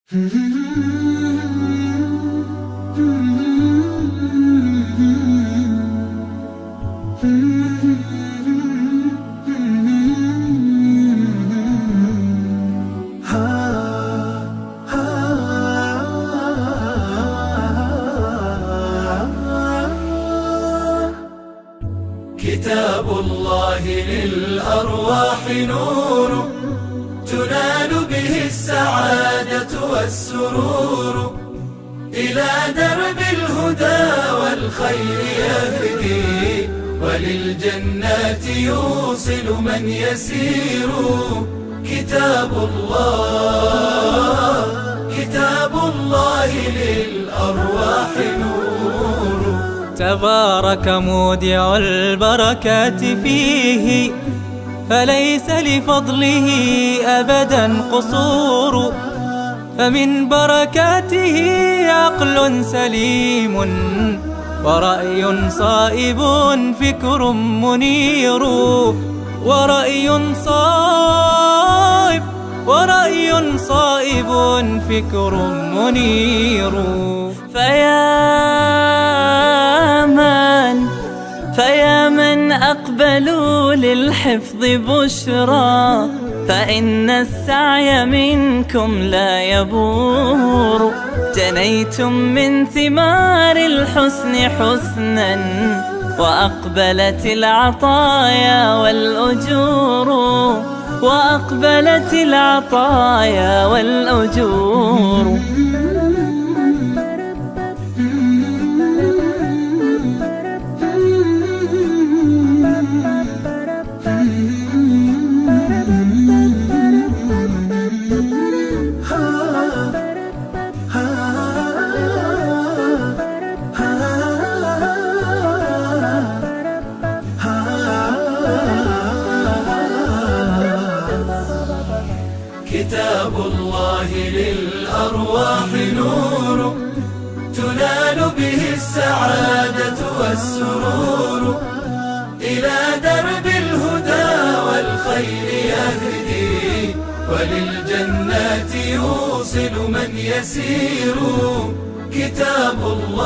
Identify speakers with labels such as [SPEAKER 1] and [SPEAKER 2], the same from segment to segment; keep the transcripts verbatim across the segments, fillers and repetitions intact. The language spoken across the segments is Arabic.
[SPEAKER 1] كتاب الله للأرواح نور، تنال به السعادة والسرور، إلى درب الهدى والخير يهدي، وللجنات يوصل من يسير. كتاب الله كتاب الله للأرواح نور.
[SPEAKER 2] تبارك مودع البركات فيه، فليس لفضله أبدا قصور. فمن بركاته عقل سليم، ورأي صائب فكر منير. ورأي صائب ورأي صائب فكر منير. فيا من فيا من أقبلوا للحفظ بشرى، فإن السعي منكم لا يبور. جنيتم من ثمار الحسن حسنا، وأقبلت العطايا والأجور. وأقبلت العطايا والأجور.
[SPEAKER 1] كتاب الله للأرواح نور، تنال به السعادة والسرور، إلى درب الهدى والخير يهدي، وللجنات يوصل من يسير. كتاب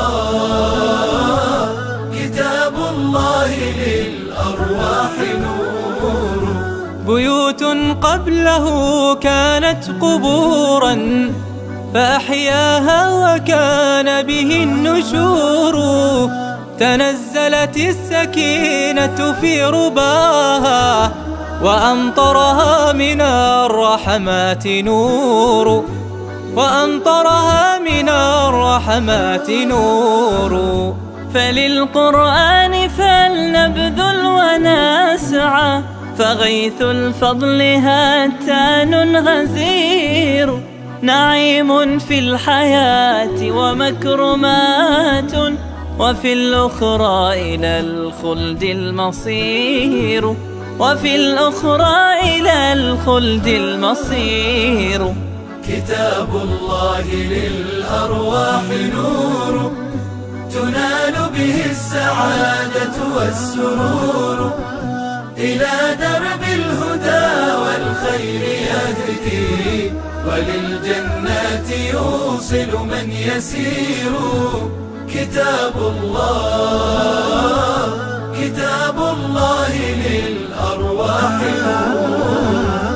[SPEAKER 1] الله كتاب الله للأرواح نور.
[SPEAKER 2] بيوت قبله كانت قبورا، فأحياها وكان به النشور. تنزلت السكينة في رباها، وأمطرها من الرحمات نور. وأمطرها من الرحمات نور. فللقرآن فلنبذل ونسعى، فغيث الفضل هتان غزير. نعيم في الحياة ومكرمات، وفي الأخرى إلى الخلد المصير. وفي الأخرى إلى الخلد المصير.
[SPEAKER 1] كتاب الله للأرواح نور، تنال به السعادة والسرور، إلى درب الهدى والخير يهدي، وللجنات يوصل من يسير. كتاب الله كتاب الله للأرواح نور.